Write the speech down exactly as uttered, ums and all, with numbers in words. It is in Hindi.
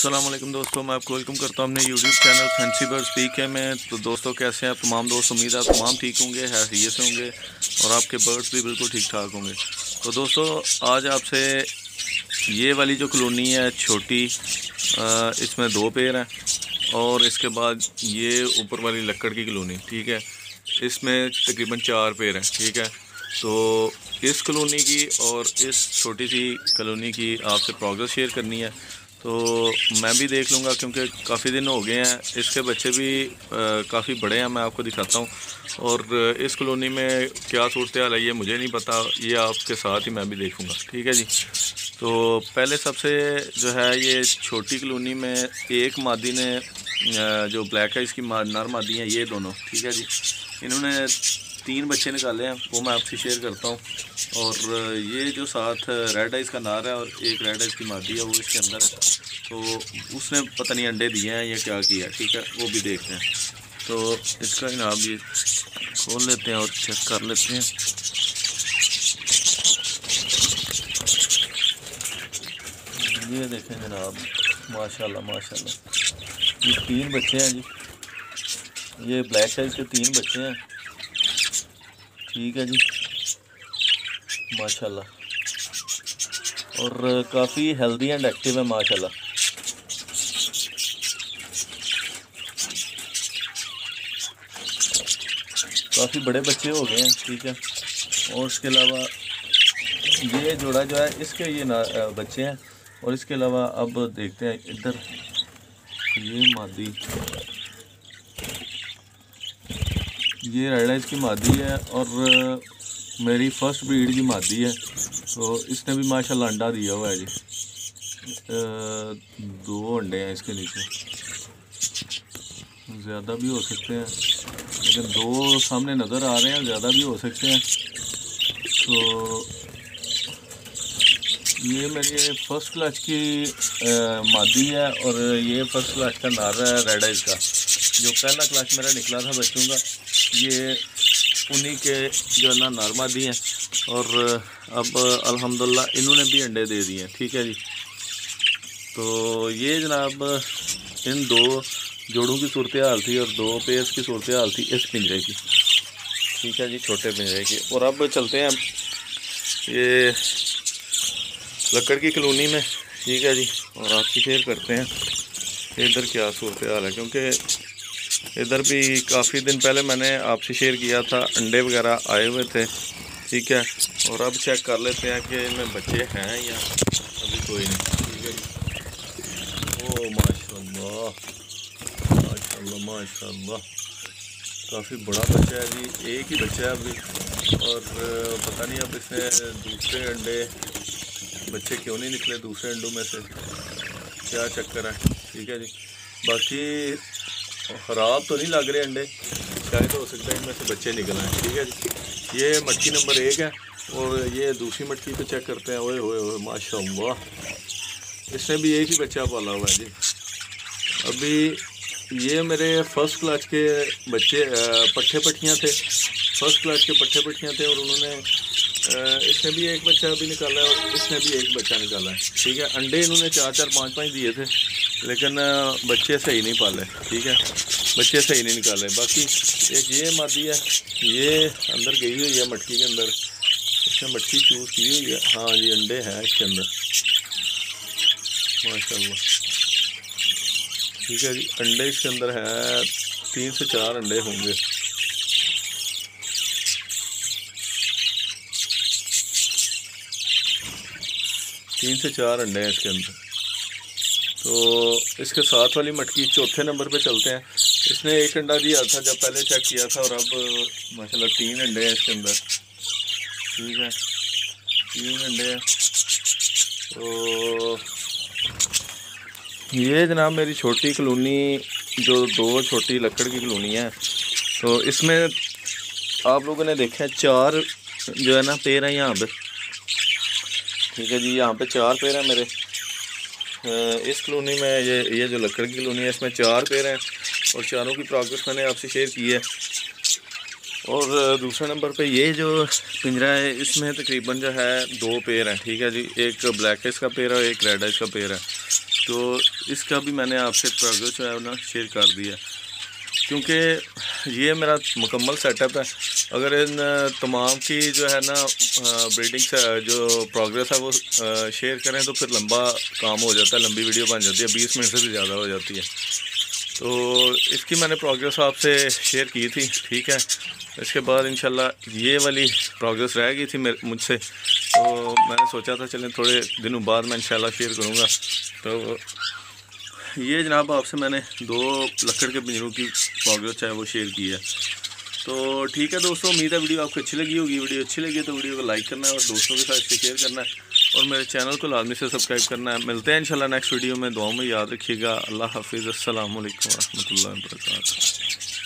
अस्सलाम वालेकुम दोस्तों, मैं आपको वेलकम करता हूं अपने YouTube channel fancy birds PK में। तो दोस्तों कैसे हैं आप तमाम दोस्त? उम्मीद है आप तमाम ठीक होंगे, हैसियत से होंगे और आपके बर्ड्स भी बिल्कुल ठीक ठाक होंगे। तो दोस्तों आज आपसे ये वाली जो कॉलोनी है छोटी, इसमें दो पेड़ हैं और इसके बाद ये ऊपर वाली लक्कड़ की कॉलोनी, ठीक है, इसमें तकरीबन चार पेड़ हैं, ठीक है। तो इस कॉलोनी की और इस छोटी सी कॉलोनी की आपसे प्रोग्रेस शेयर करनी है, तो मैं भी देख लूँगा क्योंकि काफ़ी दिन हो गए हैं। इसके बच्चे भी काफ़ी बड़े हैं, मैं आपको दिखाता हूँ। और इस कॉलोनी में क्या सूरत हाल है ये मुझे नहीं पता, ये आपके साथ ही मैं भी देखूँगा, ठीक है जी। तो पहले सबसे जो है ये छोटी कॉलोनी में एक मादी ने जो ब्लैक है इसकी नर मादी है ये दोनों, ठीक है जी। इन्होंने तीन बच्चे निकाले हैं, वो मैं आपसे शेयर करता हूँ। और ये जो साथ रेड आइज़ का नार है और एक रेड आइज़ की मादी है वो इसके अंदर है। तो उसने पता नहीं अंडे दिए हैं या क्या किया, ठीक है, वो भी देखते हैं। तो इसका जनाब ये खोल लेते हैं और चेक कर लेते हैं। ये देखें जनाब, माशाल्लाह माशाल्लाह, ये तीन बच्चे हैं जी, ये ब्लैक आइज़ के तीन बच्चे हैं, ठीक है जी, माशाल्लाह। और काफ़ी हेल्दी एंड एक्टिव है माशाल्लाह। काफ़ी बड़े बच्चे हो गए हैं, ठीक है। और इसके अलावा ये जोड़ा जो है इसके ये ना बच्चे हैं। और इसके अलावा अब देखते हैं इधर, ये मादी, ये रेड आइज़ की मादी है और मेरी फर्स्ट ब्रीड की मादी है। तो इसने भी माशाल्लाह अंडा दिया हुआ है जी, दो अंडे हैं इसके नीचे, ज़्यादा भी हो सकते हैं लेकिन दो सामने नज़र आ रहे हैं, ज़्यादा भी हो सकते हैं। तो ये मेरी फर्स्ट क्लास की आ, मादी है और ये फर्स्ट क्लास का नार है रेड आइज़ का। जो पहला क्लास मेरा निकला था बच्चों का, ये उन्हीं के जो है ना नार मादी हैं। और अब अल्हम्दुलिल्लाह इन्होंने भी अंडे दे दिए हैं, ठीक है जी। तो ये जनाब इन दो जोड़ों की सूरत हाल थी और दो पेयर्स की सूरत हाल थी इस पिंजरे की, ठीक है जी, छोटे पिंजरे की। और अब चलते हैं ये लक्कड़ की कॉलोनी में, ठीक है जी, और आपसे शेयर करते हैं इधर क्या सूरत हाल है। क्योंकि इधर भी काफ़ी दिन पहले मैंने आपसे शेयर किया था, अंडे वगैरह आए हुए थे, ठीक है। और अब चेक कर लेते हैं कि इनमें बच्चे हैं या अभी कोई नहीं, ठीक है जी। ओ माशाल्लाह माशाल्लाह माशाल्लाह, काफ़ी बड़ा बच्चा है जी, एक ही बच्चा है अभी। और पता नहीं अब इसने दूसरे अंडे बच्चे क्यों नहीं निकले दूसरे अंडों में से, क्या चक्कर है, ठीक है जी। बाकी ख़राब तो नहीं लग रहे अंडे, शायद हो सकता है इनमें से बच्चे निकल आए, ठीक है जी। ये मटकी नंबर एक है और ये दूसरी मटकी पे चेक करते हैं। ओए ओए ओए माशाल्लाह, इसने भी एक ही बच्चा पाला हुआ है जी। अभी ये मेरे फर्स्ट क्लास के बच्चे पट्ठे पट्टियाँ थे, फर्स्ट क्लास के पट्ठे पट्टियाँ थे और उन्होंने इसने भी एक बच्चा अभी निकाला है और इसने भी एक बच्चा निकाला है, ठीक है। अंडे इन्होंने चार चार पाँच पाँच दिए थे लेकिन बच्चे सही नहीं पाले, ठीक है, बच्चे सही नहीं निकाले। बाकी एक ये मादी है, ये अंदर गई हुई है मटकी के अंदर, इसने मटकी चूज़ की हुई है। हाँ जी, अंडे हैं इसके अंदर माशाल्लाह, ठीक है जी। अंडे इसके अंदर हैं, तीन से चार अंडे होंगे। तीन से चार अंडे हैं इसके अंदर। तो इसके साथ वाली मटकी चौथे नंबर पे चलते हैं। इसने एक अंडा दिया था जब पहले चेक किया था और अब माशाल्लाह तीन अंडे हैं इसके अंदर, ठीक है, तीन अंडे हैं। तो ये जनाब मेरी छोटी कॉलोनी, जो दो छोटी लक्कड़ की कॉलोनी है, तो इसमें आप लोगों ने देखा है चार जो है ना पेड़ हैं यहाँ पे, ठीक है जी, यहाँ पे चार पेड़ हैं मेरे इस कॉलोनी में। ये ये जो लक्कड़ की कॉलोनी है इसमें चार पेड़ हैं और चारों की प्रोग्रेस मैंने आपसे शेयर की है। और दूसरे नंबर पे ये जो पिंजरा है इसमें तकरीबन जो है दो पेड़ हैं, ठीक है जी, एक ब्लैक आइस का पेड़ है और एक रेड आइस का पेड़ है। तो इसका भी मैंने आपसे प्रोग्रेस जो है ना शेयर कर दिया, क्योंकि ये मेरा मुकम्मल सेटअप है। अगर इन तमाम की जो है ना ब्रीडिंग से जो प्रोग्रेस है वो शेयर करें तो फिर लंबा काम हो जाता है, लंबी वीडियो बन जाती है, बीस मिनट से भी ज़्यादा हो जाती है। तो इसकी मैंने प्रोग्रेस आपसे शेयर की थी, ठीक है। इसके बाद इंशाल्लाह ये वाली प्रोग्रेस रह गई थी मेरे मुझसे, तो मैंने सोचा था चलें थोड़े दिनों बाद मैं इंशाल्लाह शेयर करूँगा। तो ये जनाब आपसे मैंने दो लकड़ के पिंजरों की प्रोग्रेस है वो शेयर की है। तो ठीक है दोस्तों, उम्मीद है वीडियो आपको अच्छी लगी होगी। वीडियो अच्छी लगी तो वीडियो को लाइक करना है और दोस्तों के साथ इसे शेयर करना है और मेरे चैनल को लाजमी से सब्सक्राइब करना है। मिलते हैं इंशाल्लाह नेक्स्ट वीडियो में, दुआओं में याद रखिएगा। अल्लाह हाफिज़, अस्सलाम वालेकुम रहमतुल्लाहि व बरकातहू।